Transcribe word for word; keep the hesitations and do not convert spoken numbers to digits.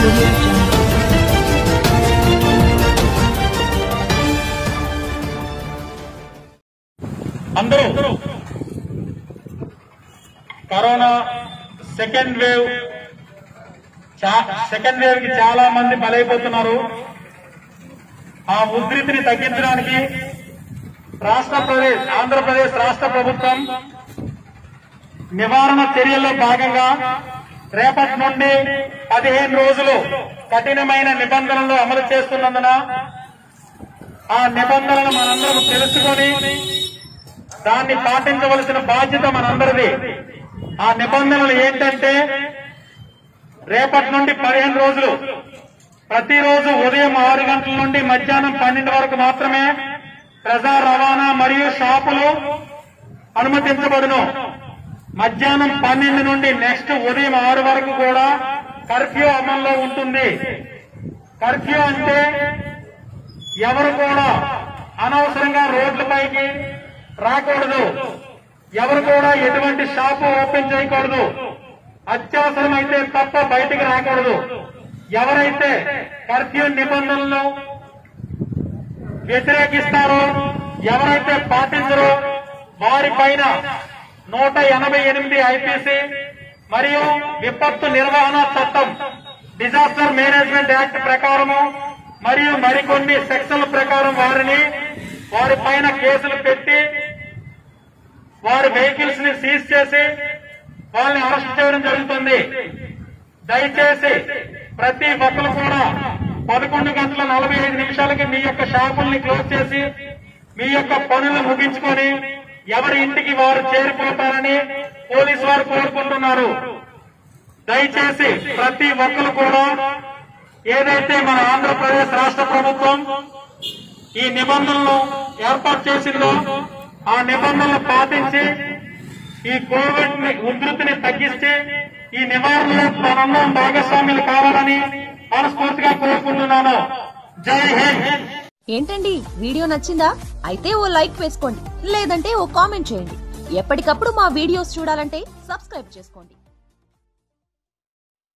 Audio Jungle. అందరూ corona second wave second wave కి చాలా మంది బలైపోతున్నారు. ఆ ఉధృతిని తగ్గించడానికి రాష్ట్ర ప్రదేశ్ ఆంధ్రప్రదేశ్ రాష్ట్ర ప్రభుత్వం నివారణ చర్యల్లో భాగంగా రేపటి నుండి పదిహేను రోజులు కఠినమైన నిబంధనలు అమలు చేస్తున్నందున ఆ నిబంధనలు మనందరం తెలుసుకొని దాన్ని పాటించవలసిన బాధ్యత మనందరిది. ఆ నిబంధనలు ఏంటంటే రేపటి నుండి పదిహేను రోజులు ప్రతిరోజు ఉదయం ఆరు గంటల నుండి మధ్యాహ్నం పన్నెండు వరకు మాత్రమే ప్రజా రవాణా మరియు షాపులు అనుమతించబడును. మధ్యాహ్నం పన్నెండు నుండి నెక్స్ట్ ఉదయం ఆరు వరకు కూడా కర్ఫ్యూ అమల్లో ఉంటుంది. కర్ఫ్యూ అంటే ఎవరు కూడా అనవసరంగా రోడ్లపైకి రాకూడదు, ఎవరు కూడా ఎటువంటి షాపు ఓపెన్ చేయకూడదు, అత్యవసరమైతే తప్ప బయటికి రాకూడదు. ఎవరైతే కర్ఫ్యూ నిబంధనలను వ్యతిరేకిస్తారో, ఎవరైతే పాటించరో వారిపైన నూట ఎనభై ఎనిమిది ఐపీసీ మరియు విపత్తు నిర్వహణ చట్టం డిజాస్టర్ మేనేజ్మెంట్ యాక్ట్ ప్రకారము మరియు మరికొన్ని సెక్షన్ల ప్రకారం వారిని వారిపైన కేసులు పెట్టి వారి వెహికల్స్ ని సీజ్ చేసి వాళ్ళని అరెస్ట్ చేయడం జరుగుతుంది. దయచేసి ప్రతి ఒక్కరు కూడా పదకొండు గంటల నలభై ఐదు నిమిషాలకి మీ యొక్క షాపుల్ని క్లోజ్ చేసి మీ యొక్క పనులు ముగించుకొని ఎవరి ఇంటికి వారు చేరిపోతారని పోలీసు వారు కోరుకుంటున్నారు. దయచేసి ప్రతి ఒక్కరు కూడా ఏదైతే మన ఆంధ్రప్రదేశ్ రాష్ట్ర ప్రభుత్వం ఈ నిబంధనలు ఏర్పాటు చేసిందో ఆ నిబంధనలు పాటించి ఈ కోవిడ్ ఉధృతిని తగ్గిస్తే ఈ నివారణలో మనందరం భాగస్వామ్యులు కావాలని మనస్ఫూర్తిగా కోరుకుంటున్నాను. జై హింద్. ఏంటండి వీడియో నచ్చిందా? అయితే ఓ లైక్ వేసుకోండి, లేదంటే ఓ కామెంట్ చేయండి. ఎప్పటికప్పుడు మా వీడియోస్ చూడాలంటే సబ్స్క్రైబ్ చేసుకోండి.